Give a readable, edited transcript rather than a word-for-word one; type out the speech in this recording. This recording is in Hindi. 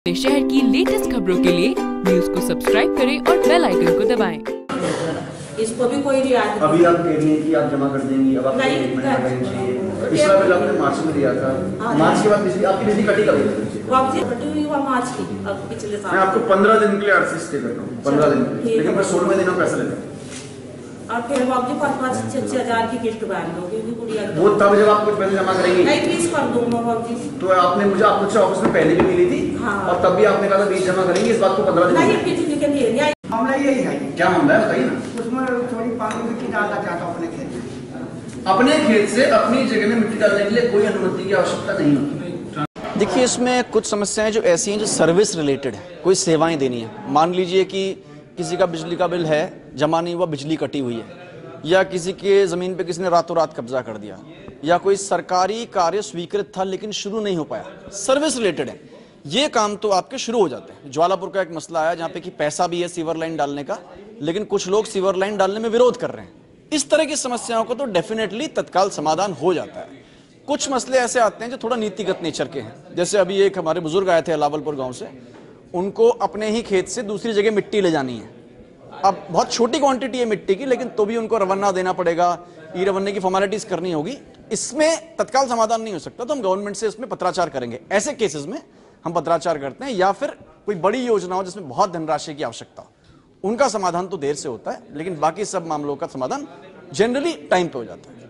शहर की लेटेस्ट खबरों के लिए न्यूज को सब्सक्राइब करें और बेल आइकन को दबाएं। इसको भी कोई रियायत अभी आप कह रही हैं कि आप जमा कर देंगी, अब आपको 1 महीना टाइम चाहिए। पिछला बिल आपने मार्च में दिया था, मार्च के बाद बिजली आपकी बिजली कटी कब है? वापसी कटी हुई हुआ मार्च की, अब पिछले साल। मैं आपको 15 दिन के लिए आरसी स्टे कर रहा हूँ, 15 दिन, लेकिन मैं 16वें दिन पैसा लेता हूँ। और फिर वापसी 5-6 हजार की किस्त बांध दोगे गुड़िया वो तब जब आप कुछ पैसे जमा करेंगी। नहीं, 20 कर दूंगा वापसी। तो आपने मुझे आपसे ऑफिस में पहले भी मिली थी, और तब भी आपने कहा 20 जमा करेंगे, इस बात को 15 दिन नहीं, बिजली के लिए मामला यही है। क्या मामला है बताइए ना। उसमें थोड़ी पानी मिट्टी डालना चाहता हूँ अपने खेत में। अपने खेत से अपनी जगह में मिट्टी डालने के लिए कोई अनुमति की आवश्यकता नहीं होती। देखिए, इसमें कुछ समस्याएं जो ऐसी हैं जो सर्विस रिलेटेड है, कोई सेवाएं देनी है। मान लीजिए कि किसी का बिजली का बिल है, जमा नहीं हुआ, बिजली कटी हुई है, या किसी के ज़मीन पे किसी ने रातों रात कब्जा कर दिया, या कोई सरकारी कार्य स्वीकृत था लेकिन शुरू नहीं हो पाया, सर्विस रिलेटेड है, ये काम तो आपके शुरू हो जाते हैं। ज्वालापुर का एक मसला आया जहाँ पे कि पैसा भी है सीवर लाइन डालने का, लेकिन कुछ लोग सीवर लाइन डालने में विरोध कर रहे हैं। इस तरह की समस्याओं को तो डेफिनेटली तत्काल समाधान हो जाता है। कुछ मसले ऐसे आते हैं जो थोड़ा नीतिगत नेचर के हैं। जैसे अभी एक हमारे बुजुर्ग आए थे अलावलपुर गाँव से, उनको अपने ही खेत से दूसरी जगह मिट्टी ले जानी है। अब बहुत छोटी क्वांटिटी है मिट्टी की, लेकिन तो भी उनको रवाना देना पड़ेगा, ई रवाने की फॉर्मेलिटीज करनी होगी। इसमें तत्काल समाधान नहीं हो सकता, तो हम गवर्नमेंट से इसमें पत्राचार करेंगे। ऐसे केसेस में हम पत्राचार करते हैं, या फिर कोई बड़ी योजना हो जिसमें बहुत धनराशि की आवश्यकता हो, उनका समाधान तो देर से होता है, लेकिन बाकी सब मामलों का समाधान जनरली टाइम पे हो जाता है।